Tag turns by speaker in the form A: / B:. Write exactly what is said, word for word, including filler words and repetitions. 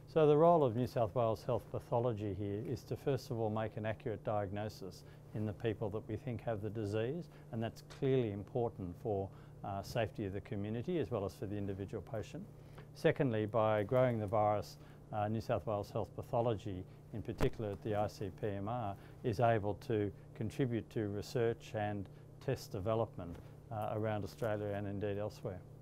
A: So the role of New South Wales Health Pathology here is to first of all make an accurate diagnosis in the people that we think have the disease, and that's clearly important for uh, safety of the community as well as for the individual patient. Secondly, by growing the virus, uh, New South Wales Health Pathology, in particular at the I C P M R, is able to contribute to research and test development uh, around Australia and indeed elsewhere.